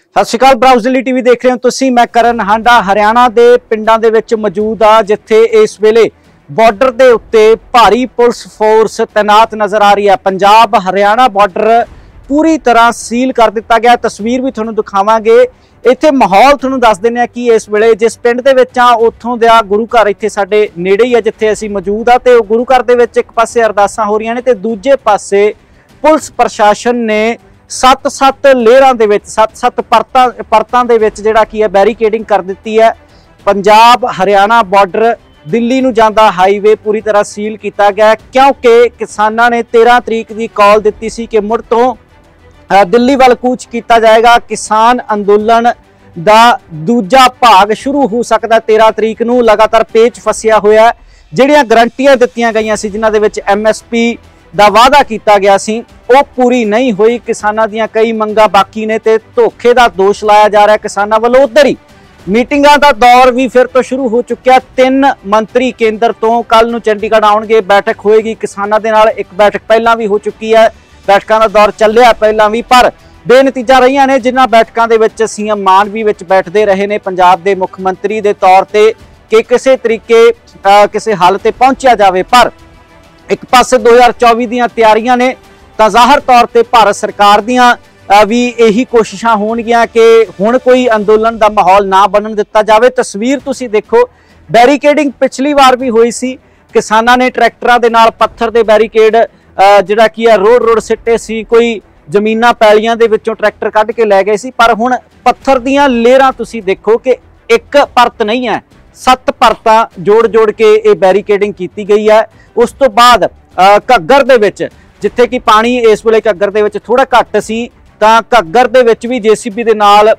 सत श्री अकाल, browse Delhi TV देख रहे हो तुसीं। मैं करण हांडा हरियाणा के पिंडां दे विच मौजूद आ, जिथे इस वेले बॉर्डर के उत्ते भारी पुलिस फोर्स तैनात नज़र आ रही है। पंजाब हरियाणा बॉर्डर पूरी तरह सील कर दिता गया। तस्वीर भी तुहानूं दिखावांगे। इत्थे माहौल तुहानूं दस दिंदे आ कि इस वेले जिस पिंड दे विच आ उत्थों दा गुरु घर इत्थे साडे नेड़े ही है जिथे असीं मौजूद आ, ते गुरु घर दे विच एक पासे अरदासां हो रहीआं ने ते दूजे पासे पुलिस प्रशासन ने सत्त लेयरां दे विच सत्त परतां दे विच जिहड़ा की है बैरीकेडिंग कर दित्ती है। पंजाब हरियाणा बॉर्डर दिल्ली नूं जांदा हाईवे पूरी तरह सील किया गया, क्योंकि किसानां ने 13 तरीक की कॉल दित्ती सी कि मुड़ तो दिल्ली वाल कूच किया जाएगा। किसान अंदोलन दा दूजा भाग शुरू हो सकता 13 तरीक नूं। लगातार पेच फसिया होया, जिहड़ियां गारंटियां दित्तियां गईयां सी, जिन्हां दे विच MSP दा वादा किया गया सी, वो पूरी नहीं हुई। किसानां दीयां कई मंगां बाकी ने ते धोखे दा दोष लाया जा रहा है किसानां वालों। उधर ही मीटिंगां दा दौर भी फिर तो शुरू हो चुकिया। 3 मंत्री केंद्र तो कल नूं चंडीगढ़ आउणगे, बैठक होएगी किसानां दे नाल। एक बैठक पहलां भी हो चुकी है, बैठकां दा दौर चलिया पहलां भी, पर बेनतीजा रहीआं ने। जिन्हां बैठकां दे विच CM मान भी विच बैठदे रहे ने पंजाब दे मुख मंत्री दे तौर ते कि किसी तरीके किसी हल ते पहुंचिया जावे। पर एक पासे 2024 दीयां तैयारियां ने तां ज़ाहिर तौर ते भारत सरकार दीयां भी यही कोशिशां होणगियां कि हुण कोई अंदोलन दा माहौल ना बनन दिता जावे। तस्वीर तुसीं देखो, बैरीकेडिंग पिछली बार भी हुई सी, किसानां ने ट्रैक्टरां दे नाल पत्थर दे बैरीकेड जिहड़ा की है रोड सिੱਟੇ सी, कोई जमीनां पैलियां दे विचों ट्रैक्टर कढ के लै गए सी। पर हुण पत्थर दीयां लेयरां तुसीं देखो कि एक परत नहीं है, 7 परतां जोड़ के ये बैरीकेडिंग की गई है। उस तो बाद घग्गर दे विच जिथे कि पानी इस वेले घग्गर दे विच थोड़ा घट सी, तां घग्गर दे विच भी JCB दे नाल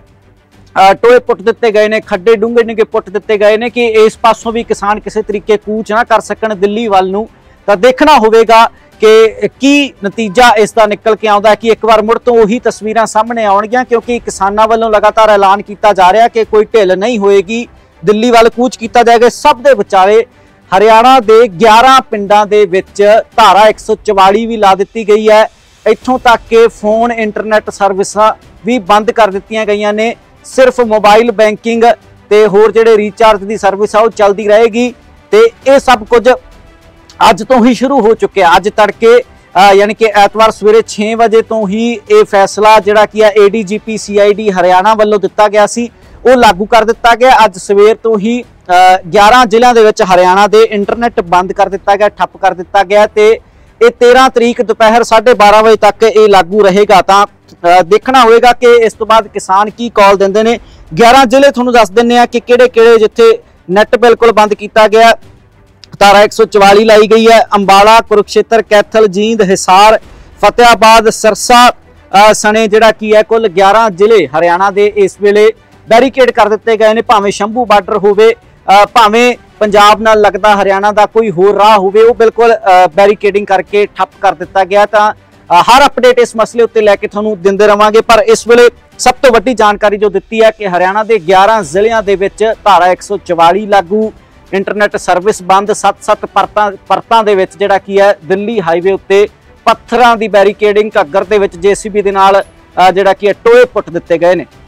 टोए पुट दिते गए ने, खड्डे डूंगे निगे पुट दिते गए ने कि इस पासों भी किसान किसी तरीके कूच ना कर सकन दिल्ली वाल नूं। तां देखना होवेगा कि की नतीजा इसका निकल के आउंदा है कि एक बार मुड़ तो उही तस्वीरां सामने आउणगियां, क्योंकि किसानां वालों लगातार ऐलान किया जा रहा कि कोई ढिल नहीं होएगी, दिल्ली वाल कूच किया जाएगा। सब दे विचाले हरियाणा के 11 पिंडां दे विच धारा 144 भी ला दी गई है। इत्थों तक कि फोन इंटरनेट सर्विसां भी बंद कर दित्तियां गईयां ने। सिर्फ मोबाइल बैंकिंग ते होर जिहड़े रिचार्ज की सर्विस आ चलती रहेगी। तो ये सब कुछ अज तो ही शुरू हो चुके। अज तड़के यानी कि एतवार सवेरे 6 बजे तो ही ये फैसला जिहड़ा कि ADGP CID हरियाणा वालों दिता गया सी, वो लागू कर दिता गया। अज सवेर तो ही 11 जिलों के विच हरियाणा के इंटरनेट बंद कर दिता गया, ठप कर दिता गया। तो ये 13 तरीक दोपहर 12:30 बजे तक ये लागू रहेगा। तो देखना होएगा कि इस तो बाद किसान की कॉल देंदे ने। 11 जिले तुहानूं दस दिंदे आ कि किहड़े-किहड़े जिथे नेट बिल्कुल बंद किया गया। धारा 144 लाई गई है। अंबाला, कुरुक्षेत्र, कैथल, जींद, हिसार, फतेहाबाद, सिरसा सने जिहड़ा की है कुल 11 जिले हरियाणा के इस वेले बैरीकेड कर दिते गए ने। भावें शंभू बार्डर होवे, भावें पंजाब नाल लगदा हरियाणा का कोई होर राह होवे, वो बिल्कुल बैरीकेडिंग करके ठप कर दिता गया। तो हर अपडेट इस मसले उत्ते लैके तुहानूं दिंदे रहांगे। पर इस वेले सब तो वड्डी जानकारी जो दित्ती है कि हरियाणा के 11 जिलिਆਂ ਦੇ ਵਿੱਚ धारा 144 लागू, इंटरनेट सर्विस बंद, 7 परतां ਦੇ ਵਿੱਚ ਜਿਹੜਾ ਕੀ ਹੈ दिल्ली हाईवे उत्ते पत्थरां की बैरीकेडिंग, घग्गर ਦੇ ਵਿੱਚ JCB ਦੇ ਨਾਲ ਜਿਹੜਾ ਕੀ ਹੈ टोए पुट दिते गए ने।